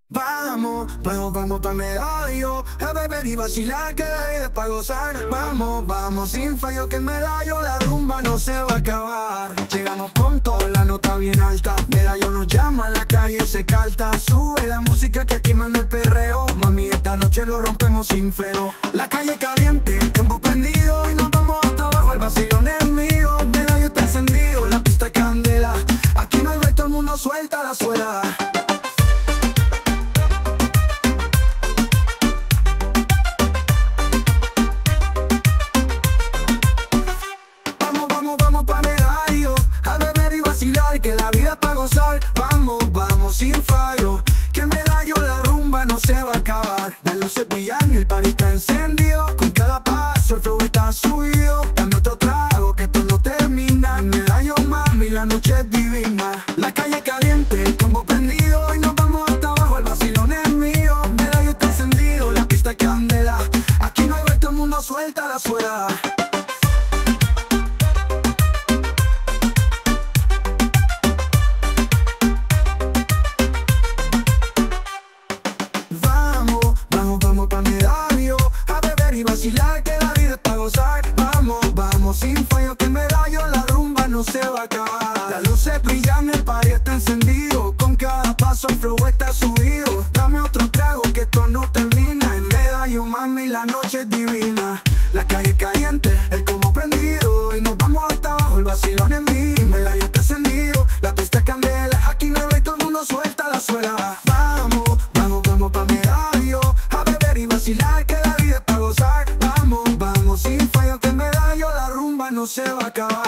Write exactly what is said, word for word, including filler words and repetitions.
Vamos, vamos, vamos pa' Medallo, a beber y vacilar que la vida es pa' gozar. Vamos, vamos, sin fallo que en Medallo la rumba no se va a acabar. Llegamos con toda la nota bien alta, Medallo nos llama, la calle se calta. Sube la música que aquí manda el perreo, mami esta noche lo rompemos sin freno. La calle caliente, el tiempo prendido y nos vamos hasta abajo, el vacilón es mío. Medallo está encendido, la pista es candela, aquí no hay break, todo el mundo suelta la suela. Que la vida es pa' gozar, vamos, vamos sin fallo. Que en Medallo la rumba no se va a acabar. Las luces brillan y el party está encendido. Con cada paso el flow está subido. Dame otro trago que esto no termina. En Medallo mami la noche es divina. La calle caliente, el combo prendido y nos vamos hasta abajo, el vacilón es mío. Medallo está encendido, la pista es candela. Aquí no hay break, todo el mundo suelta la suela. Vacilar que la vida es pa' gozar. Vamos, vamos sin fallo que en Medallo la rumba no se va a acabar. Las luces brillan, el party está encendido. Con cada paso el flow está subido. Dame otro trago que esto no termina. En Medallo mami la noche es divina. La calle caliente, el combo prendido y nos vamos hasta abajo, el vacilón en mí. Medallo está encendido, la pista es candela. Aquí no hay break, todo el mundo suelta la suela. Vamos, vamos, vamos pa' Medallo, a beber y vacilar que la vida es pa' gozar. Vamos, vamos sin fallo que en Medallo la rumba no se va a acabar.